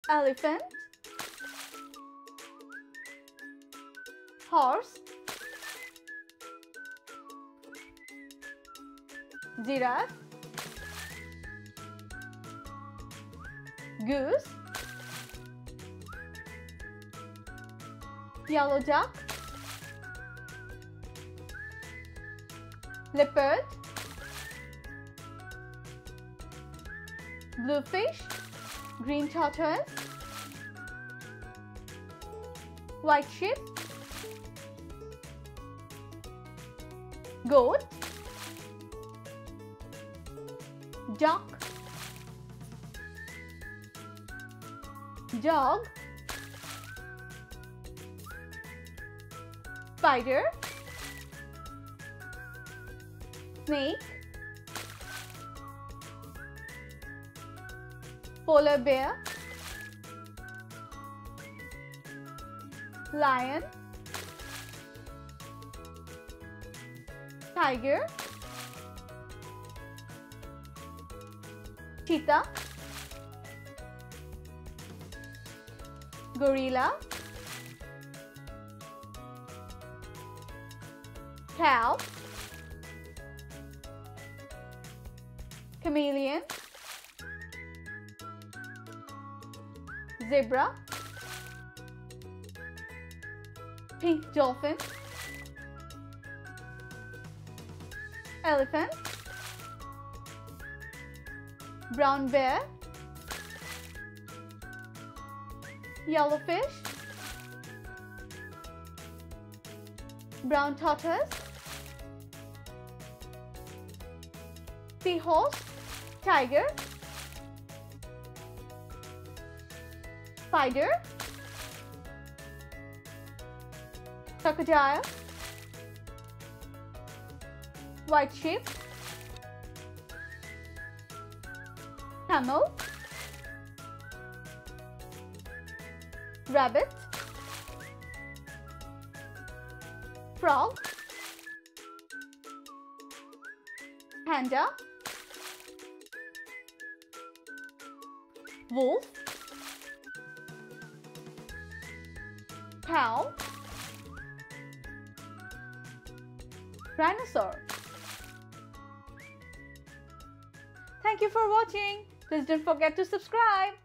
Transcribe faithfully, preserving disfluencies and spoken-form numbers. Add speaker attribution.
Speaker 1: elephant, horse, giraffe, goose, yellow duck, leopard, bluefish, green tortoise, white sheep, goat, duck, dog, spider, snake, polar bear, lion, tiger, cheetah, gorilla, cow, chameleon, zebra, pink dolphin, elephant, brown bear, yellowfish, brown tortoise, seahorse, tiger, spider, crocodile, white sheep, camel, rabbit, frog, panda, wolf, cow, dinosaur. Thank you for watching. Please don't forget to subscribe.